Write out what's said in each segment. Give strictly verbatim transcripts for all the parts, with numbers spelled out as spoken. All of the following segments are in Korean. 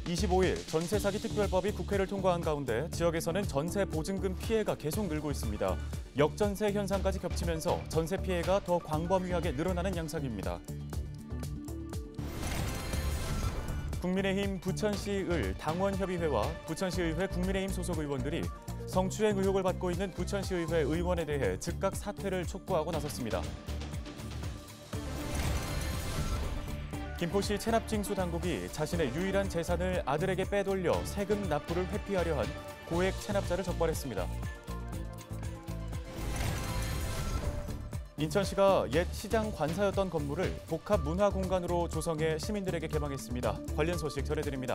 이십오 일 전세 사기 특별법이 국회를 통과한 가운데 지역에서는 전세 보증금 피해가 계속 늘고 있습니다. 역전세 현상까지 겹치면서 전세 피해가 더 광범위하게 늘어나는 양상입니다. 국민의힘 부천시을 당원협의회와 부천시의회 국민의힘 소속 의원들이 성추행 의혹을 받고 있는 부천시의회 의원에 대해 즉각 사퇴를 촉구하고 나섰습니다. 김포시 체납징수 당국이 자신의 유일한 재산을 아들에게 빼돌려 세금 납부를 회피하려 한 고액 체납자를 적발했습니다. 인천시가 옛 시장 관사였던 건물을 복합 문화 공간으로 조성해 시민들에게 개방했습니다. 관련 소식 전해드립니다.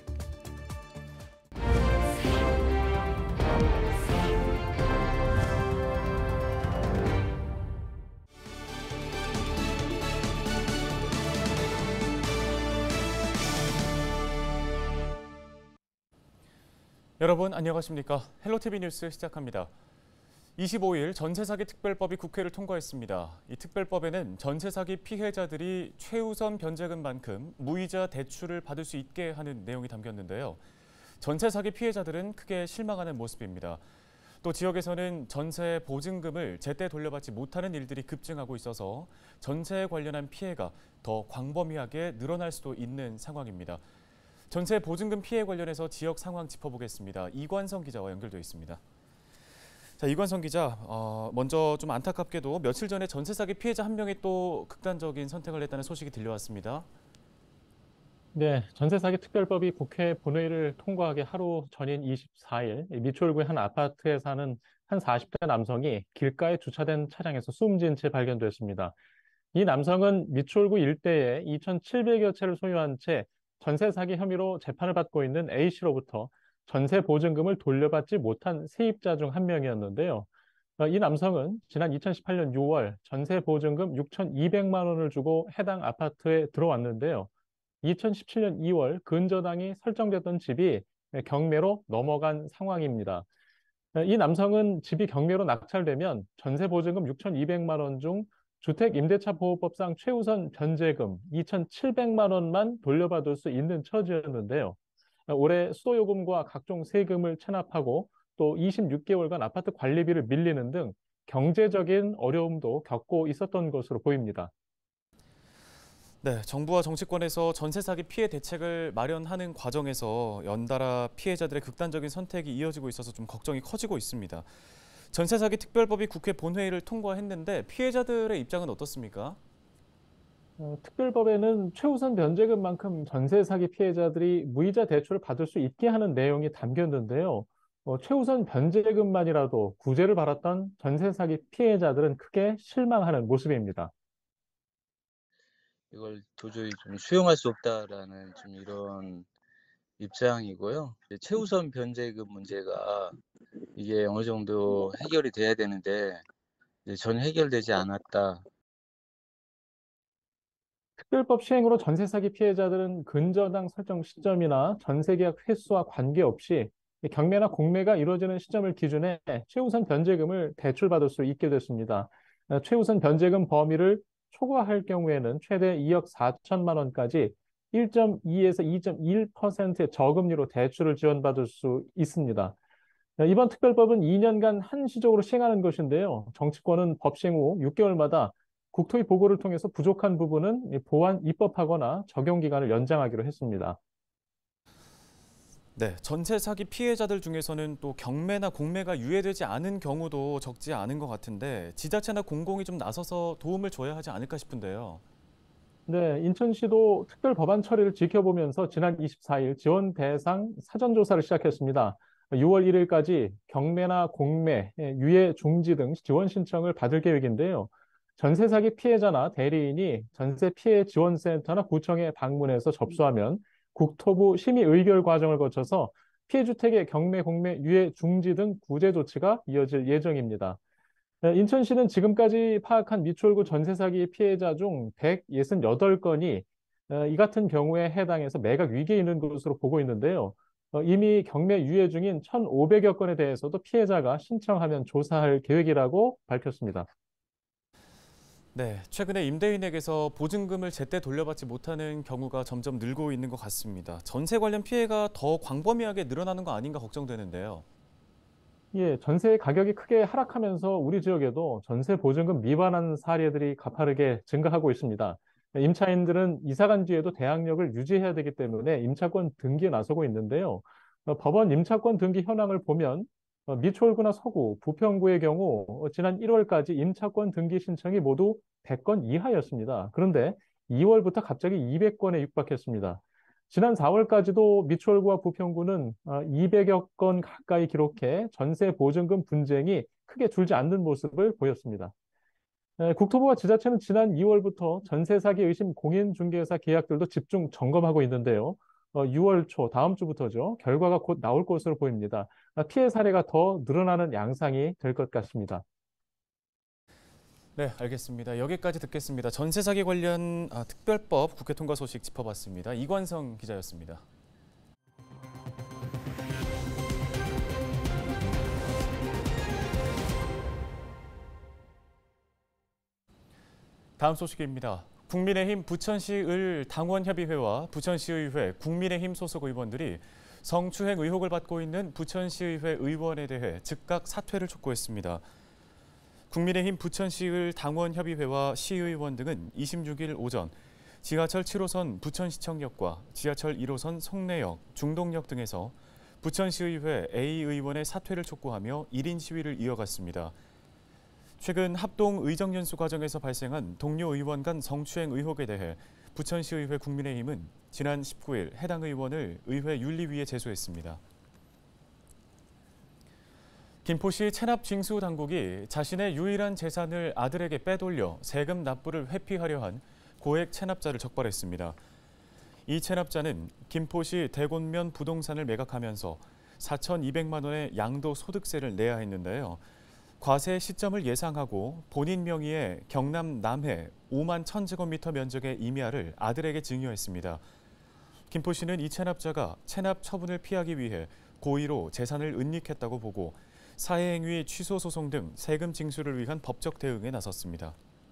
여러분 안녕하십니까? 헬로티비 뉴스 시작합니다. 이십오 일 전세 사기 특별법이 국회를 통과했습니다. 이 특별법에는 전세 사기 피해자들이 최우선 변제금만큼 무이자 대출을 받을 수 있게 하는 내용이 담겼는데요. 전세 사기 피해자들은 크게 실망하는 모습입니다. 또 지역에서는 전세 보증금을 제때 돌려받지 못하는 일들이 급증하고 있어서 전세에 관련한 피해가 더 광범위하게 늘어날 수도 있는 상황입니다. 전세 보증금 피해 관련해서 지역 상황 짚어보겠습니다. 이관성 기자와 연결돼 있습니다. 자, 이관성 기자, 어, 먼저 좀 안타깝게도 며칠 전에 전세 사기 피해자 한 명이 또 극단적인 선택을 했다는 소식이 들려왔습니다. 네, 전세 사기 특별법이 국회 본회의를 통과하기 하루 전인 이십사 일 미추홀구의 한 아파트에 사는 한 사십 대 남성이 길가에 주차된 차량에서 숨진 채 발견됐습니다. 이 남성은 미추홀구 일대에 이천칠백여 채를 소유한 채 전세 사기 혐의로 재판을 받고 있는 A씨로부터 전세 보증금을 돌려받지 못한 세입자 중 한 명이었는데요. 이 남성은 지난 이천십팔 년 유월 전세 보증금 육천이백만 원을 주고 해당 아파트에 들어왔는데요. 이천십칠 년 이월 근저당이 설정됐던 집이 경매로 넘어간 상황입니다. 이 남성은 집이 경매로 낙찰되면 전세 보증금 육천이백만 원 중 주택임대차보호법상 최우선 변제금 이천칠백만 원만 돌려받을 수 있는 처지였는데요. 올해 수도요금과 각종 세금을 체납하고 또 이십육 개월간 아파트 관리비를 밀리는 등 경제적인 어려움도 겪고 있었던 것으로 보입니다. 네, 정부와 정치권에서 전세 사기 피해 대책을 마련하는 과정에서 연달아 피해자들의 극단적인 선택이 이어지고 있어서 좀 걱정이 커지고 있습니다. 전세 사기 특별법이 국회 본회의를 통과했는데 피해자들의 입장은 어떻습니까? 어, 특별법에는 최우선 변제금만큼 전세 사기 피해자들이 무이자 대출을 받을 수 있게 하는 내용이 담겼는데요. 어, 최우선 변제금만이라도 구제를 받았던 전세 사기 피해자들은 크게 실망하는 모습입니다. 이걸 도저히 좀 수용할 수 없다라는 좀 이런 입장이고요. 이제 최우선 변제금 문제가 이게 어느 정도 해결이 돼야 되는데 이제 전혀 해결되지 않았다. 특별법 시행으로 전세 사기 피해자들은 근저당 설정 시점이나 전세 계약 횟수와 관계없이 경매나 공매가 이루어지는 시점을 기준에 최우선 변제금을 대출받을 수 있게 됐습니다. 어, 최우선 변제금 범위를 초과할 경우에는 최대 이억 사천만 원까지 일 점 이에서 이 점 일 퍼센트의 저금리로 대출을 지원받을 수 있습니다. 어, 이번 특별법은 이 년간 한시적으로 시행하는 것인데요. 정치권은 법 시행 후 육 개월마다 국토위 보고를 통해서 부족한 부분은 보완 입법하거나 적용 기간을 연장하기로 했습니다. 네, 전세 사기 피해자들 중에서는 또 경매나 공매가 유예되지 않은 경우도 적지 않은 것 같은데 지자체나 공공이 좀 나서서 도움을 줘야 하지 않을까 싶은데요. 네, 인천시도 특별 법안 처리를 지켜보면서 지난 이십사 일 지원 대상 사전조사를 시작했습니다. 유월 일일까지 경매나 공매, 유예 중지 등 지원 신청을 받을 계획인데요. 전세 사기 피해자나 대리인이 전세 피해 지원센터나 구청에 방문해서 접수하면 국토부 심의 의결 과정을 거쳐서 피해 주택의 경매, 공매, 유예 중지 등 구제 조치가 이어질 예정입니다. 네, 인천시는 지금까지 파악한 미추홀구 전세 사기 피해자 중 백육십팔 건이 이 같은 경우에 해당해서 매각 위기에 있는 것으로 보고 있는데요. 어, 이미 경매 유예 중인 천오백여 건에 대해서도 피해자가 신청하면 조사할 계획이라고 밝혔습니다. 네, 최근에 임대인에게서 보증금을 제때 돌려받지 못하는 경우가 점점 늘고 있는 것 같습니다. 전세 관련 피해가 더 광범위하게 늘어나는 거 아닌가 걱정되는데요. 예, 전세 가격이 크게 하락하면서 우리 지역에도 전세 보증금 미반환 사례들이 가파르게 증가하고 있습니다. 임차인들은 이사 간 뒤에도 대항력을 유지해야 되기 때문에 임차권 등기에 나서고 있는데요. 어, 법원 임차권 등기 현황을 보면 어, 미추홀구나 서구, 부평구의 경우 어, 지난 일월까지 임차권 등기 신청이 모두 백 건 이하였습니다. 그런데 이월부터 갑자기 이백 건에 육박했습니다. 지난 사월까지도 미추홀구와 부평구는 이백여 건 가까이 기록해 전세 보증금 분쟁이 크게 줄지 않는 모습을 보였습니다. 에, 국토부와 지자체는 지난 이월부터 전세 사기 의심 공인중개사 계약들도 집중 점검하고 있는데요. 어, 유월 초 다음 주부터죠. 결과가 곧 나올 것으로 보입니다. 아, 피해 사례가 더 늘어나는 양상이 될 것 같습니다. 네, 알겠습니다. 여기까지 듣겠습니다. 전세 사기 관련 아, 특별법 국회 통과 소식 짚어봤습니다. 이관성 기자였습니다. 다음 소식입니다. 국민의힘 부천시을 당원협의회와 부천시의회 국민의힘 소속 의원들이 성추행 의혹을 받고 있는 부천시의회 의원에 대해 즉각 사퇴를 촉구했습니다. 국민의힘 부천시을 당원협의회와 시의원 등은 이십육 일 오전 지하철 칠 호선 부천시청역과 지하철 일 호선 송내역, 중동역 등에서 부천시의회 A 의원의 사퇴를 촉구하며 일 인 시위를 이어갔습니다. 최근 합동 의정연수 과정에서 발생한 동료 의원 간 성추행 의혹에 대해 부천시의회 국민의힘은 지난 십구 일 해당 의원을 의회 윤리위에 제소했습니다. 김포시 체납징수 당국이 자신의 유일한 재산을 아들에게 빼돌려 세금 납부를 회피하려 한 고액 체납자를 적발했습니다. 이 체납자는 김포시 대곤면 부동산을 매각하면서 사천이백만 원의 양도소득세를 내야 했는데요. 과세 시점을 예상하고 본인 명의의 경남 남해 오만 천 제곱미터 면적의 임야를 아들에게 증여했습니다. 김포시는 이 체납자가 체납 처분을 피하기 위해 고의로 재산을 은닉했다고 보고 사회행위 취소 소송 등 세금 징수를 위한 법적 대응에 나섰습니다.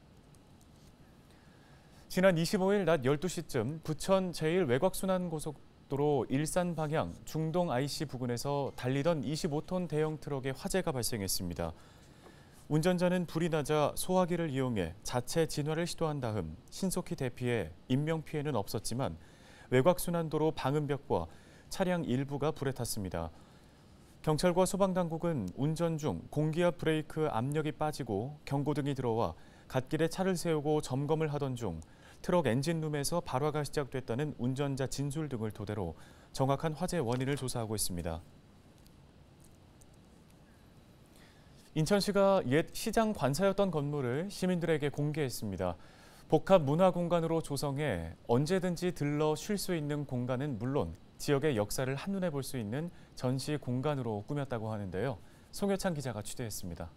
지난 이십오 일 낮 열두 시쯤 부천 제일 외곽순환고속도로 일산 방향 중동 아이씨 부근에서 달리던 이십오 톤 대형 트럭에 화재가 발생했습니다. 운전자는 불이 나자 소화기를 이용해 자체 진화를 시도한 다음 신속히 대피해 인명피해는 없었지만 외곽순환도로 방음벽과 차량 일부가 불에 탔습니다. 경찰과 소방당국은 운전 중 공기압 브레이크 압력이 빠지고 경고등이 들어와 갓길에 차를 세우고 점검을 하던 중 트럭 엔진룸에서 발화가 시작됐다는 운전자 진술 등을 토대로 정확한 화재 원인을 조사하고 있습니다. 인천시가 옛 시장 관사였던 건물을 시민들에게 공개했습니다. 복합 문화 공간으로 조성해 언제든지 들러 쉴 수 있는 공간은 물론 지역의 역사를 한눈에 볼 수 있는 전시 공간으로 꾸몄다고 하는데요. 송효찬 기자가 취재했습니다.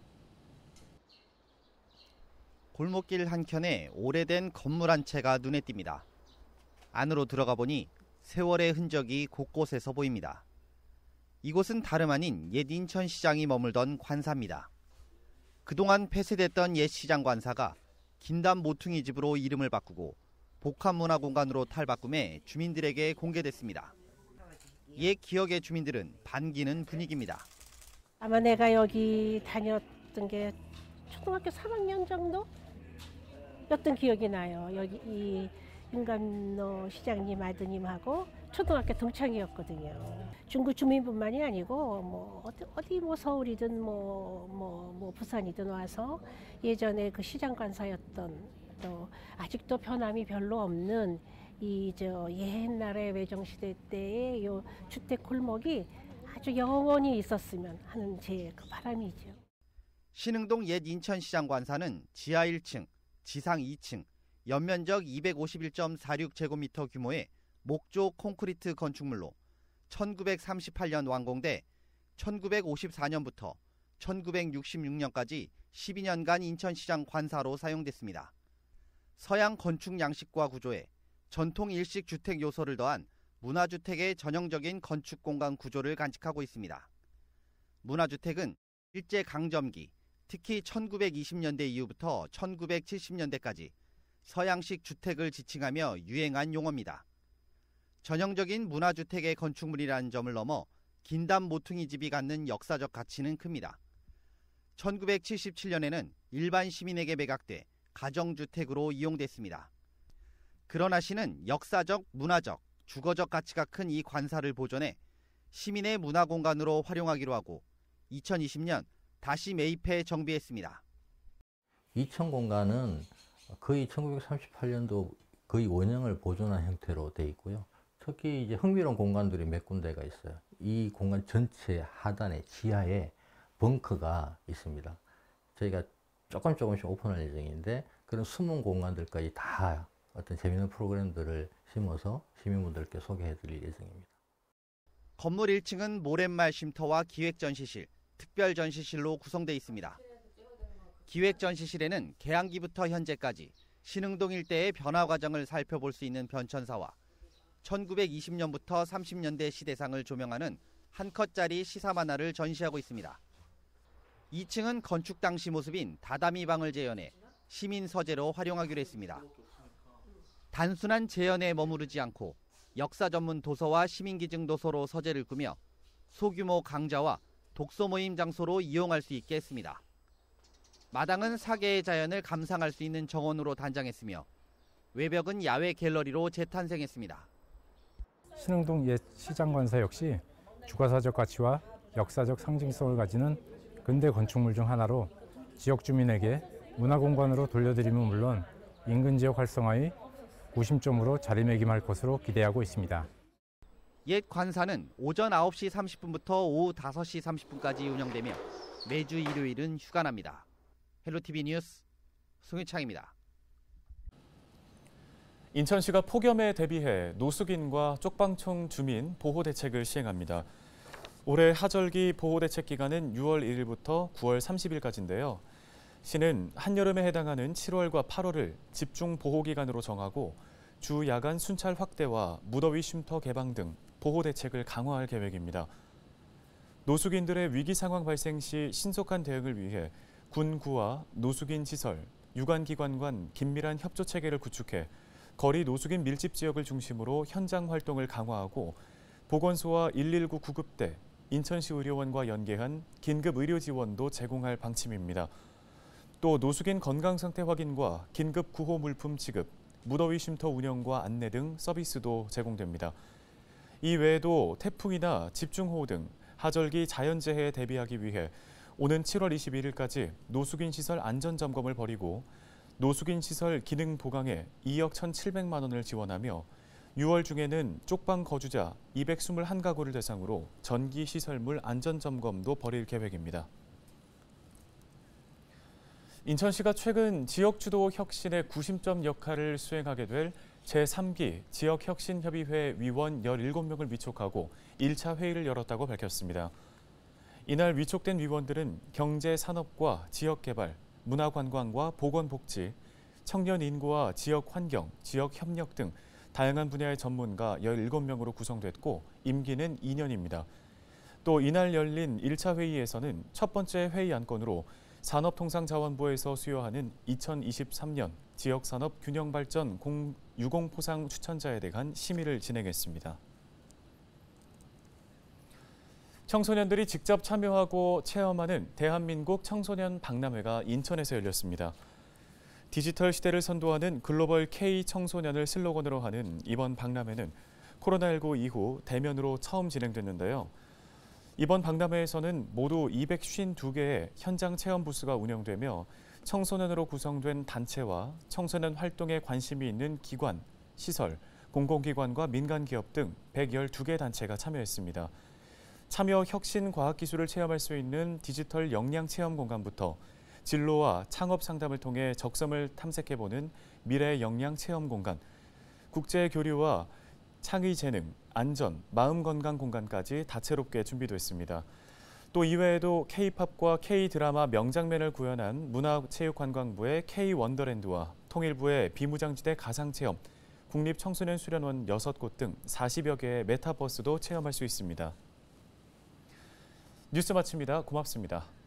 골목길 한켠에 오래된 건물 한 채가 눈에 띕니다. 안으로 들어가 보니 세월의 흔적이 곳곳에서 보입니다. 이곳은 다름 아닌 옛 인천시장이 머물던 관사입니다. 그동안 폐쇄됐던 옛 시장 관사가 김담 모퉁이 집으로 이름을 바꾸고 복합문화공간으로 탈바꿈해 주민들에게 공개됐습니다. 옛 기억의 주민들은 반기는 분위기입니다. 아마 내가 여기 다녔던 게 초등학교 삼 학년 정도? 였던 기억이 나요. 여기 이 윤감로 시장님 아드님하고 초등학교 동창이었거든요. 중구 주민뿐만이 아니고 뭐 어디, 어디 뭐 서울이든 뭐, 뭐, 뭐 부산이든 와서 예전에 그 시장 관사였던 또 아직도 변함이 별로 없는 이 저 옛날의 외정시대 때의 요 주택 골목이 아주 영원히 있었으면 하는 제 그 바람이죠. 신흥동 옛 인천시장 관사는 지하 일 층, 지상 이 층, 연면적 이백오십일 점 사육 제곱미터 규모의 목조 콘크리트 건축물로 천구백삼십팔 년 완공돼 천구백오십사 년부터 천구백육십육 년까지 십이 년간 인천시장 관사로 사용됐습니다. 서양 건축 양식과 구조에 전통 일식 주택 요소를 더한 문화주택의 전형적인 건축 공간 구조를 간직하고 있습니다. 문화주택은 일제강점기, 특히 천구백이십 년대 이후부터 천구백칠십 년대까지 서양식 주택을 지칭하며 유행한 용어입니다. 전형적인 문화주택의 건축물이라는 점을 넘어 긴담 모퉁이 집이 갖는 역사적 가치는 큽니다. 천구백칠십칠 년에는 일반 시민에게 매각돼 가정주택으로 이용됐습니다. 그러나 시는 역사적, 문화적, 주거적 가치가 큰 이 관사를 보존해 시민의 문화공간으로 활용하기로 하고 이천이십 년 다시 매입해 정비했습니다. 이천 공간은 거의 천구백삼십팔 년도 거의 원형을 보존한 형태로 되어 있고요. 특히 이제 흥미로운 공간들이 몇 군데가 있어요. 이 공간 전체 하단에 지하에 벙커가 있습니다. 저희가 조금 조금씩 오픈할 예정인데 그런 숨은 공간들까지 다 어떤 재미있는 프로그램들을 심어서 시민분들께 소개해 드릴 예정입니다. 건물 일 층은 모랫말 쉼터와 기획전시실, 특별전시실로 구성되어 있습니다. 기획전시실에는 개항기부터 현재까지 신흥동 일대의 변화 과정을 살펴볼 수 있는 변천사와 천구백이십 년부터 삼십 년대 시대상을 조명하는 한 컷짜리 시사 만화를 전시하고 있습니다. 이 층은 건축 당시 모습인 다다미 방을 재현해 시민 서재로 활용하기로 했습니다. 단순한 재현에 머무르지 않고 역사 전문 도서와 시민기증 도서로 서재를 꾸며 소규모 강좌와 독서 모임 장소로 이용할 수 있게 했습니다. 마당은 사계의 자연을 감상할 수 있는 정원으로 단장했으며 외벽은 야외 갤러리로 재탄생했습니다. 신흥동 옛 시장관사 역시 주거사적 가치와 역사적 상징성을 가지는 근대 건축물 중 하나로 지역 주민에게 문화공간으로 돌려드림은 물론 인근 지역 활성화의 구심점으로 자리매김할 것으로 기대하고 있습니다. 옛 관사는 오전 아홉 시 삼십 분부터 오후 다섯 시 삼십 분까지 운영되며 매주 일요일은 휴관합니다. 헬로티비 뉴스 송유창입니다. 인천시가 폭염에 대비해 노숙인과 쪽방촌 주민 보호 대책을 시행합니다. 올해 하절기 보호 대책 기간은 유월 일일부터 구월 삼십일까지인데요. 시는 한여름에 해당하는 칠월과 팔월을 집중 보호 기간으로 정하고 주 야간 순찰 확대와 무더위 쉼터 개방 등 보호 대책을 강화할 계획입니다. 노숙인들의 위기 상황 발생 시 신속한 대응을 위해 군구와 노숙인 시설, 유관기관 간 긴밀한 협조 체계를 구축해 거리 노숙인 밀집 지역을 중심으로 현장 활동을 강화하고 보건소와 일일구 구급대, 인천시 의료원과 연계한 긴급 의료 지원도 제공할 방침입니다. 또 노숙인 건강 상태 확인과 긴급 구호 물품 지급, 무더위 쉼터 운영과 안내 등 서비스도 제공됩니다. 이 외에도 태풍이나 집중호우 등 하절기 자연재해에 대비하기 위해 오는 칠월 이십일일까지 노숙인 시설 안전점검을 벌이고 노숙인 시설 기능 보강에 이억 천칠백만 원을 지원하며 유월 중에는 쪽방 거주자 이백이십일 가구를 대상으로 전기 시설물 안전점검도 벌일 계획입니다. 인천시가 최근 지역주도 혁신의 구심점 역할을 수행하게 될 제삼 기 지역혁신협의회 위원 열일곱 명을 위촉하고 일 차 회의를 열었다고 밝혔습니다. 이날 위촉된 위원들은 경제, 산업과 지역개발, 문화관광과 보건복지, 청년 인구와 지역환경, 지역협력 등 다양한 분야의 전문가 열일곱 명으로 구성됐고 임기는 이 년입니다. 또 이날 열린 일 차 회의에서는 첫 번째 회의 안건으로 산업통상자원부에서 수여하는 이천이십삼 년 지역산업 균형발전 유공포상 추천자에 대한 심의를 진행했습니다. 청소년들이 직접 참여하고 체험하는 대한민국 청소년 박람회가 인천에서 열렸습니다. 디지털 시대를 선도하는 글로벌 K 청소년을 슬로건으로 하는 이번 박람회는 코로나십구 이후 대면으로 처음 진행됐는데요. 이번 박람회에서는 모두 이백오십이 개의 현장 체험 부스가 운영되며 청소년으로 구성된 단체와 청소년 활동에 관심이 있는 기관, 시설, 공공기관과 민간기업 등 백십이 개 단체가 참여했습니다. 참여 혁신 과학기술을 체험할 수 있는 디지털 역량 체험 공간부터 진로와 창업 상담을 통해 적성을 탐색해보는 미래 역량 체험 공간, 국제 교류와 창의 재능, 안전, 마음 건강 공간까지 다채롭게 준비됐습니다. 또 이외에도 K-팝과 K-드라마 명장면을 구현한 문화체육관광부의 K-원더랜드와 통일부의 비무장지대 가상체험, 국립청소년수련원 여섯 곳 등 사십여 개의 메타버스도 체험할 수 있습니다. 뉴스 마칩니다. 고맙습니다.